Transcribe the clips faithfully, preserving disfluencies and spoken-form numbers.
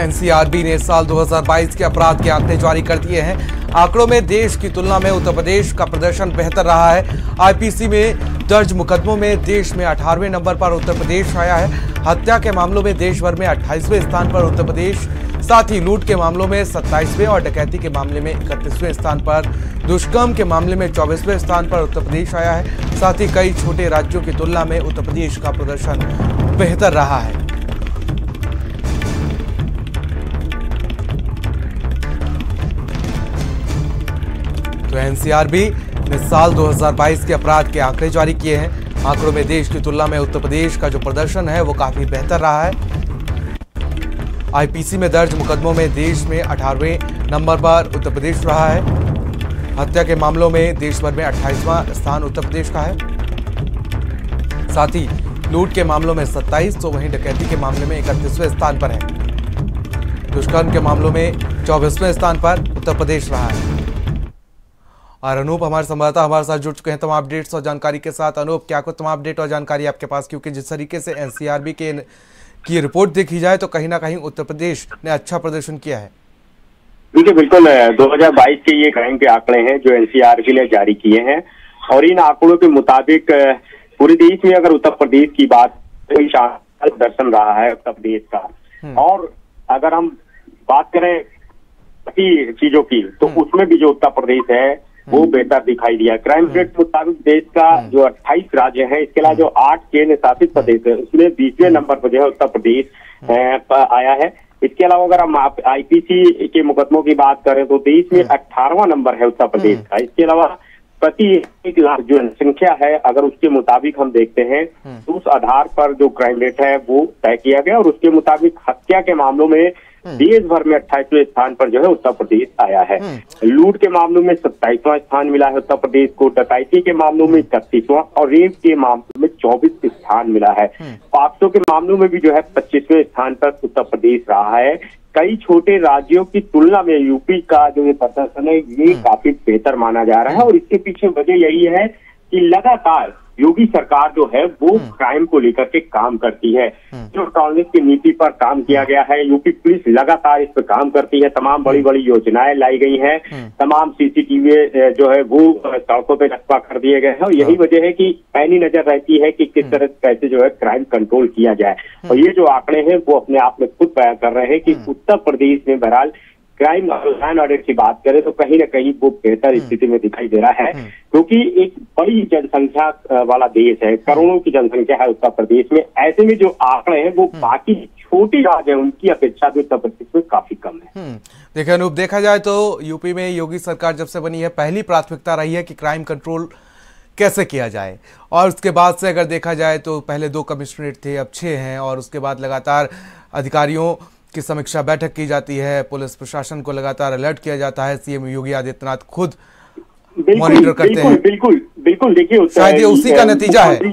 NCRB ने साल दो हज़ार बाईस के अपराध के आंकड़े जारी कर दिए हैं। आंकड़ों में देश की तुलना में उत्तर प्रदेश का प्रदर्शन बेहतर रहा है। आईपीसी में दर्ज मुकदमों में देश में अठारहवें नंबर पर उत्तर प्रदेश आया है। हत्या के मामलों में देश भर में अट्ठाईसवें स्थान पर उत्तर प्रदेश, साथ ही लूट के मामलों में सत्ताईसवें और डकैती के मामले में इकतीसवें स्थान पर, दुष्कर्म के मामले में चौबीसवें स्थान पर उत्तर प्रदेश आया है। साथ ही कई छोटे राज्यों की तुलना में उत्तर प्रदेश का प्रदर्शन बेहतर रहा है। तो एनसीआरबी ने साल दो हज़ार बाईस के अपराध के आंकड़े जारी किए हैं। आंकड़ों में देश की तुलना में उत्तर प्रदेश का जो प्रदर्शन है वो काफी बेहतर रहा है। आईपीसी में दर्ज मुकदमों में देश में अठारहवें नंबर पर उत्तर प्रदेश रहा है। हत्या के मामलों में देश भर में अट्ठाईसवां स्थान उत्तर प्रदेश का है। साथ ही लूट के मामलों में सत्ताईस, तो वहीं डकैती के मामले में इकतीसवें स्थान पर है। दुष्कर्म के मामलों में चौबीसवें स्थान पर उत्तर प्रदेश रहा है। और अनूप हमारे संवाददाता हमारे साथ जुड़ चुके हैं तमाम अपडेट्स और जानकारी के साथ। अनूप, क्या कुछ तमाम अपडेट और जानकारी आपके पास, क्योंकि जिस तरीके से एनसीआरबी के की रिपोर्ट देखी जाए तो कहीं ना कहीं उत्तर प्रदेश ने अच्छा प्रदर्शन किया है। देखिए, बिल्कुल दो हज़ार बाईस के ये क्राइम के आंकड़े हैं जो एनसीआरबी ने जारी किए हैं, और इन आंकड़ों के मुताबिक पूरे देश में अगर उत्तर प्रदेश की बात, तो शानदार प्रदर्शन रहा है उत्तर प्रदेश का। और अगर हम बात करें बाकी चीजों की, तो उसमें भी जो उत्तर प्रदेश है वो बेहतर दिखाई दिया। क्राइम रेट के मुताबिक देश का जो अट्ठाईस राज्य है, इसके अलावा जो आठ केंद्र शासित प्रदेश है, उसमें बीसवें नंबर पर जो है उत्तर प्रदेश आया है। इसके अलावा अगर हम आईपीसी के मुकदमों की बात करें तो देश में अठारहवां नंबर है उत्तर प्रदेश का। इसके अलावा प्रति एक लाख जो जनसंख्या है, अगर उसके मुताबिक हम देखते हैं तो उस आधार पर जो क्राइम रेट है वो तय किया गया, और उसके मुताबिक हत्या के मामलों में देश भर में अट्ठाईसवें स्थान पर जो है उत्तर प्रदेश आया है। लूट के मामलों में सत्ताईसवां स्थान मिला है उत्तर प्रदेश को, डकैती के मामलों में इकतीसवां और रेप के मामलों में चौबीस स्थान मिला है। पॉक्सो के मामलों में भी जो है पच्चीसवें स्थान पर उत्तर प्रदेश रहा है। कई छोटे राज्यों की तुलना में यूपी का जो ये प्रदर्शन है ये काफी बेहतर माना जा रहा है, और इसके पीछे वजह यही है कि लगातार योगी सरकार जो है वो क्राइम को लेकर के काम करती है। जो टॉलरेंस की नीति पर काम किया गया है, यूपी पुलिस लगातार इस पर काम करती है। तमाम बड़ी बड़ी योजनाएं लाई गई हैं, तमाम सीसीटीवी जो है वो सड़कों पे नस्पा कर दिए गए हैं, और यही वजह है कि पैनी नजर रहती है कि किस तरह कैसे जो है क्राइम कंट्रोल किया जाए। और ये जो आंकड़े हैं वो अपने आप में खुद बयान कर रहे हैं कि उत्तर प्रदेश में बहरहाल क्राइम लैंड ऑर्डर की बात करें तो कहीं ना कहीं वो बेहतर स्थिति में दिखाई दे रहा है, क्योंकि एक बड़ी जनसंख्या वाला देश है, करोड़ों की जनसंख्या है उत्तर प्रदेश में। ऐसे में जो आंकड़े हैं वो बाकी छोटी राज्य है उनकी अपेक्षा भी उत्तर प्रदेश में काफी कम है। देखिए अनूप, देखा जाए तो यूपी में योगी सरकार जब से बनी है, पहली प्राथमिकता रही है कि क्राइम कंट्रोल कैसे किया जाए, और उसके बाद से अगर देखा जाए तो पहले दो कमिश्नरेट थे, अब छह हैं, और उसके बाद लगातार अधिकारियों की समीक्षा बैठक की जाती है, पुलिस प्रशासन को लगातार अलर्ट किया जाता है। सीएम योगी आदित्यनाथ खुद मॉनिटर करते हैं। बिल्कुल बिल्कुल देखिए, शायद ये उसी का नतीजा है।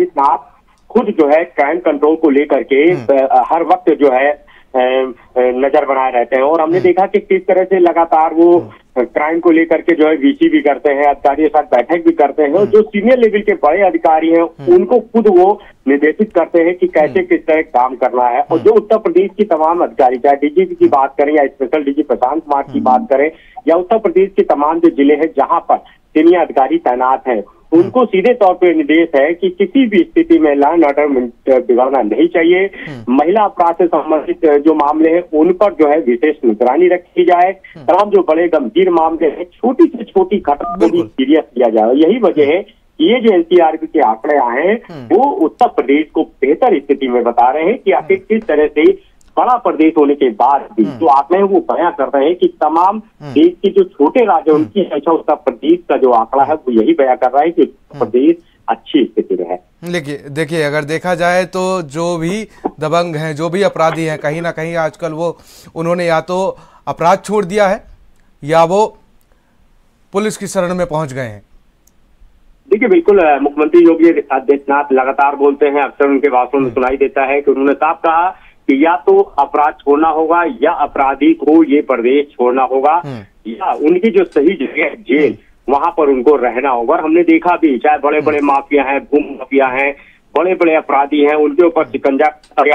खुद जो है क्राइम कंट्रोल को लेकर के हर वक्त जो है नजर बनाए रहते हैं, और हमने देखा कि किस तरह से लगातार वो क्राइम को लेकर के जो है वीसी भी करते हैं, अधिकारियों के साथ बैठक भी करते हैं, और जो सीनियर लेवल के बड़े अधिकारी हैं उनको खुद वो निर्देशित करते हैं कि कैसे किस तरह काम करना है। और जो उत्तर प्रदेश की तमाम अधिकारी, चाहे डीजीपी की बात करें या स्पेशल डीजी प्रशांत कुमार की बात करें, या उत्तर प्रदेश के तमाम जो जिले हैं जहां पर सीनियर अधिकारी तैनात हैं, उनको सीधे तौर पर निर्देश है कि किसी भी स्थिति में लैंड ऑर्डर बिगड़ना नहीं चाहिए। महिला अपराध से संबंधित जो मामले हैं उन पर जो है विशेष निगरानी रखी जाए। तमाम जो बड़े गंभीर मामले हैं, छोटी से छोटी घटना को भी सीरियस किया जाए। यही वजह है ये जो एनसीआरबी के आंकड़े आए हैं वो उत्तर प्रदेश को बेहतर स्थिति में बता रहे हैं कि आखिर किस तरह से बड़ा प्रदेश होने के बाद भी जो आंकड़े हैं वो बयां कर रहे हैं कि तमाम देश के जो छोटे राज्य उनकी अपेक्षा उत्तर प्रदेश का जो आंकड़ा है वो यही बयां कर रहा है कि उत्तर प्रदेश अच्छी स्थिति में है। देखिए देखिए अगर देखा जाए तो जो भी दबंग हैं, जो भी अपराधी हैं, कहीं ना कहीं आजकल वो उन्होंने या तो अपराध छोड़ दिया है या वो पुलिस की शरण में पहुंच गए हैं। देखिए बिल्कुल, मुख्यमंत्री योगी आदित्यनाथ लगातार बोलते हैं, अक्सर उनके भाषण में सुनाई देता है कि उन्होंने साफ कहा कि या तो अपराध छोड़ना होगा या अपराधी को ये प्रदेश छोड़ना होगा, या उनकी जो सही जगह जेल वहां पर उनको रहना होगा। और हमने देखा भी, चाहे बड़े बड़े माफिया हैं, भूमि माफिया हैं, बड़े बड़े अपराधी हैं, उनके ऊपर शिकंजा या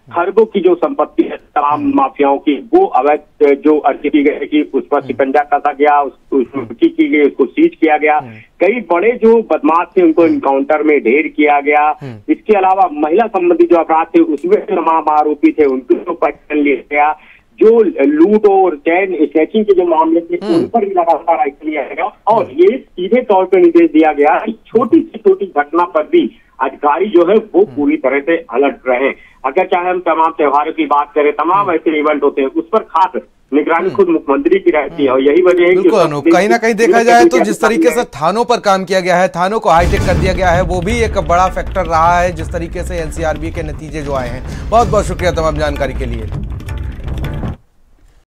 खरबों की जो संपत्ति है तमाम माफियाओं की, वो अवैध जो अर्जित की गई कि उस पर शिकंजा कसा गया, उसकी की गई, उसको सीज किया गया। कई बड़े जो बदमाश थे उनको इनकाउंटर में ढेर किया गया। इसके अलावा महिला संबंधी जो अपराध थे उसमें तमाम आरोपी थे उनको पहचान लिया गया। जो लूट और चैन स्नैचिंग के जो मामले थे उन पर भी लगातार एक्शन लिया गया और ये सीधे तौर पर निर्देश दिया गया कि छोटी से छोटी घटना पर भी अधिकारी जो है वो पूरी तरह से अलर्ट रहे। अगर चाहे हम तमाम त्योहारों की बात करें, तमाम ऐसे इवेंट होते हैं उस पर खास निगरानी खुद मुख्यमंत्री की रहती है और यही वजह है कि कहीं ना कहीं देखा जाए तो जिस तरीके से थानों पर काम किया गया है, थानों को हाईटेक कर दिया गया है, वो भी एक बड़ा फैक्टर रहा है जिस तरीके से एनसीआरबी के नतीजे जो आए हैं। बहुत बहुत शुक्रिया तमाम जानकारी के लिए।